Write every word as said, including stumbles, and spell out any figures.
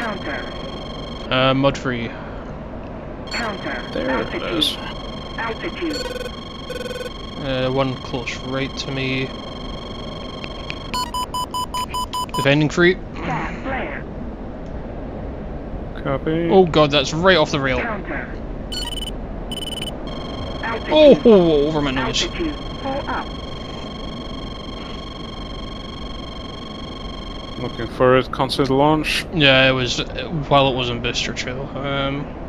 Counter. Uh, mud free. Counter. There Altitude. it is. Altitude. Uh, one close right to me. Defending free. Gas flare. Copy. Oh god, that's right off the rail. Counter. Altitude. Oh, oh, over my nose. Altitude. Pull up. Looking for it. Constant launch. Yeah, it was uh, while it was in Booster Trail. Um,